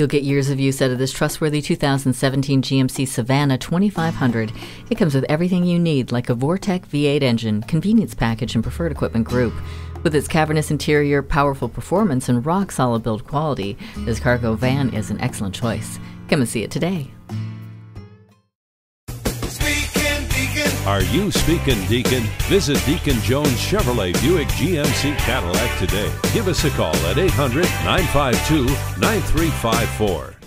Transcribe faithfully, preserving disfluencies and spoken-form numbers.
You'll get years of use out of this trustworthy two thousand seventeen G M C Savana twenty-five hundred. It comes with everything you need, like a Vortec V eight engine, convenience package, and preferred equipment group. With its cavernous interior, powerful performance, and rock-solid build quality, this cargo van is an excellent choice. Come and see it today. Are you speaking Deacon? Visit Deacon Jones Chevrolet Buick G M C Cadillac today. Give us a call at eight hundred, nine five two, nine three five four.